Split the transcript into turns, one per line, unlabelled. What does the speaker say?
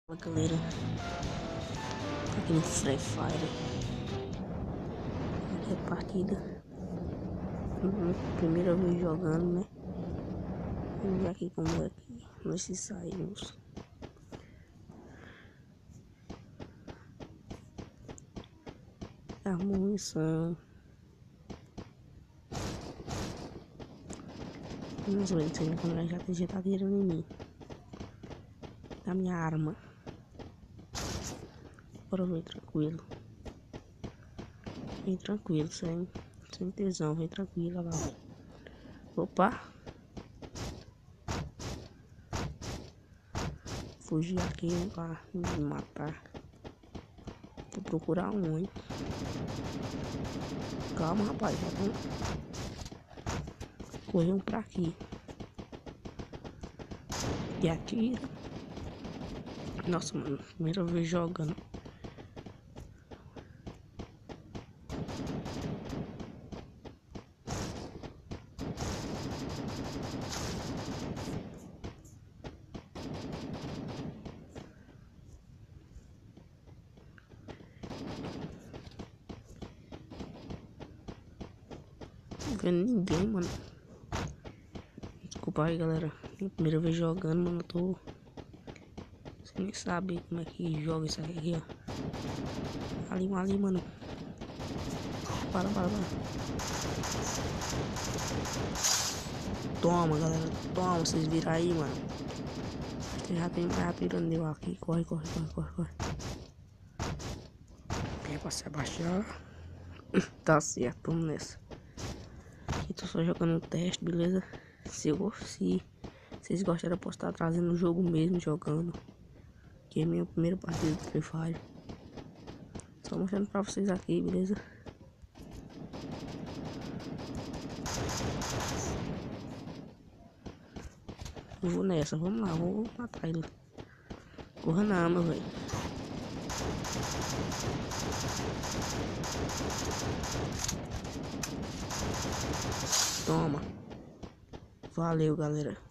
Fala galera, aqui no Free Fire. Aqui é a partida. Primeira vez jogando, né? Vamos ver aqui como é que nós se saímos. A munição. Vamos ver se ele já tá tirando em mim. Da minha arma. Bora ver tranquilo. Vem tranquilo, sem tesão, vem tranquilo lá. Opa! Fugir aqui pra me matar. Vou procurar um, hein? Calma, rapaz, já vamos correr um pra aqui. E atira. Nossa, mano, primeira vez jogando. Não vendo ninguém, mano. Desculpa aí, galera. Minha primeira vez jogando, mano. Eu tô sem nem saber como é que joga isso aqui, ó. Ali, mano. Para. Toma, galera. Toma, vocês viram aí, mano. Já tem mais atirando deu aqui. Corre. É pra se abaixar. Tá certo, vamos nessa. Aqui tô só jogando um teste, beleza? Se vocês gostaram, eu posso estar trazendo o jogo mesmo, jogando. Que é minha primeira partida do Free Fire. Só mostrando pra vocês aqui, beleza? Eu vou nessa, vamos lá, vou matar ele. Corra não, meu velho. Toma. Valeu, galera.